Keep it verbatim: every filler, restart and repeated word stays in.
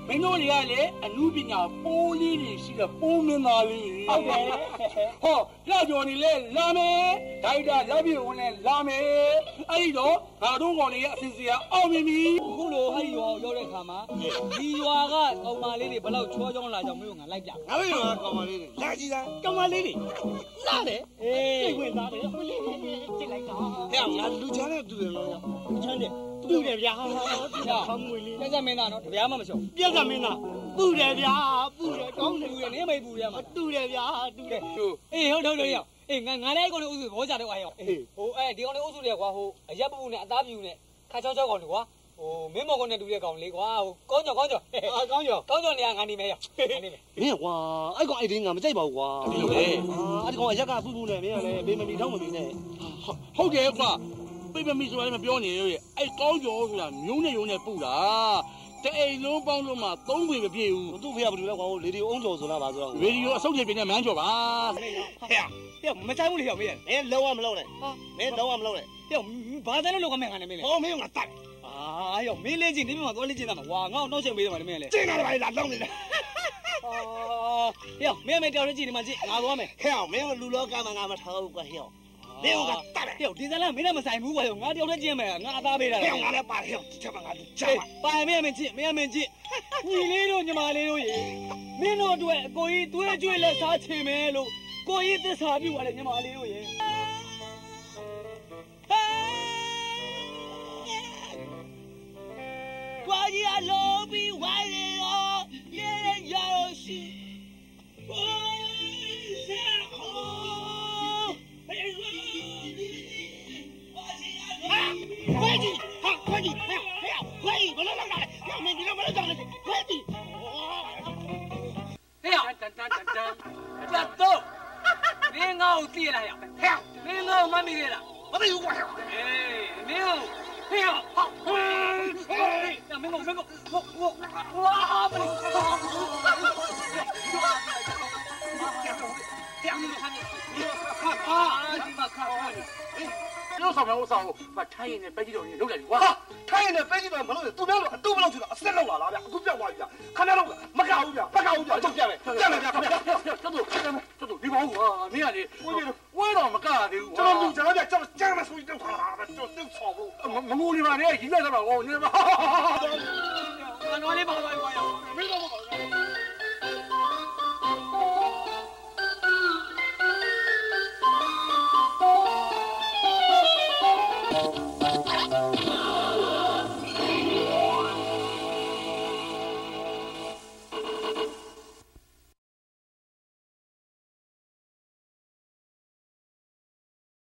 မင်းတို့တွေကလည်းအနုပညာပိုးလေးတွေရှိတဲ့ပိုးမင်းသားလေးဟုတ်တယ်ဟောလာကြော်နေလဲလာမယ်ဒိုက်တာလက်ပြေဝင်လဲလာမယ်အဲ့ဒီတော့ငါတို့ကောင်တွေရဲ့အစီအစဉ်အောင်ပြီပြီအခုလိုအဲ့ဒီရွာကိုရောက်တဲ့ခါမှာဒီရွာကကောင်မလေးတွေဘယ်လောက်ချောချောလာကြောင်မင်းတို့ငါလိုက်ပြငါတို့ရွာကကောင်မလေးတွေလာကြည့်လားကောင်မလေးတွေလာတယ်အေးစိတ်ဝင်စားတယ်ကြည့်လိုက်တော့ဟဲ့ငါလူချမ်းတဲ့တူတယ်နော်လူချမ်းတဲ့တူတယ်ဗျာဟာဟာမွေလေးပြက်စမင်းသားနော်တပြားမှမရှုံပြက်စမင်းသားပူတယ်ဗျာပူတယ်ကောင်းတယ်တူတယ်နင်းမိတ်ပူတယ်မှာတူတယ်ဗျာတူတယ်အေးဟုတ်ဟုတ်ဟုတ်ရောက်အေးငါငါလည်းကောင်လေးဥစုဘောကြတော့အားရောက်အေးဟိုအဲဒီကောင်လေးဥစုတွေကကွာဟိုအရက်ပူနဲ့အသားပြူနဲ့ခါချောချောကောင်တွေကွာဟိုမင်းမော်ကောင်နဲ့တူတဲ့ကောင်လေးကွာဟိုကောင်းကြောကောင်းကြောအာကောင်းကြောကောင်းကြောနေရာငါနေမယ်ရောက်ငါနေမယ်မင်းကွာအဲ့ကောင်အဲ့ဒီငါမကြိုက်ပါဘူးကွာဒီလိုလေအာအဲ့ဒီကောင်အရက်ကပူပူနဲ့မင်းကလည်းဘေးမမီထောက်မမီနဲ့ဟုတ်တယ်ကွာပြိပမီဆိုတာလည်းမပြောနေရဲ့အဲ့ကောင်းကြောဆိုတာမျိုးနဲ့ရုံနဲ့ပူတာတအိမ်လုံးပေါင်းလို့မှသုံးပေမပြည့်ဘူးသူ့ဖေကဘယ်လိုလဲကွာလေဒီယိုအုံးကြော်ဆိုတာပါဆိုတော့ရေဒီယိုအဆုတ်တွေပြင်းနေမန်းကြော်ပါဟဲ့ဟဲ့မချိုင်းဘူးလေရောက်မင်းမင်းလုံးဝမလုံးနဲ့မင်းလုံးဝမလုံးနဲ့ဟဲ့ဘာတန်းလို့လောကမင်းခံနေမင်းလေဟောမင်းကငါတတ်အာရောမင်းလေးချင်းဒီမှာသွားလေးချင်းတာမှာဝါငါ့ကိုနှောက်ချက်ပေးတယ်မှာမင်းလေကျင်းတာပါလေလာလောင်းနေတယ်အာဟဲ့မင်းမတော်ရကြည့်ဒီမှာကြည့်ငါသွားမယ်ဟဲ့မင်းကလူလောကမှာငါမထားဘူးကွာဟဲ့မင်းကတတ်တယ်ဟဲ့ဒီစလားမင်းနဲ့မဆိုင်ဘူးကွာငါတယောက်တည်းကျင်းမယ်ငါအသားပေးတာဟဲ့ငါလည်းပါတယ်ဟဲ့ဒီချက်မှာငါလူချာပါမင်းမင်းကြည့်မင်းမင်းကြည့်ညီလေးတို့ညီမလေးတို့ရေမင်းတို့အတွက်အကိုကြီးသွေးကြွေးလက်စားချင်မယ်လို့ကိုကြီးသစ္စာပြုပါလေညီမလေးတို့ရေကွာကြီးအလုံးပြီးဝိုင်းနေတော့ရေရရောရှိဟိုးဆရာဟိုးဘယ်လို快点，快快点，快快快点，我来来来，要命你让我来找你，快点！ 哎呀，等等等等，这都，你熬地了呀？ 哎呀， 你熬妈咪的了？ 我没有过呀。 哎，你熬，哎呀，好，哎哎，呀，没搞没搞，我我我啊不行，这样子看你，看啊，你妈看啊你。 有啥没有啥，把产业的白鸡肉你留着我。 产业的白鸡肉不能都别弄，都不能去了，谁弄了那边，都别挖一遍，看别弄了，没干五遍，没干五遍就变了，变了变了变了， 这都这都你帮我，你看你，我我倒没干的， 这么路这么变，这么这么属于正常，就就错误， 我我我你妈你一边什么我你妈， 我哪里跑来我？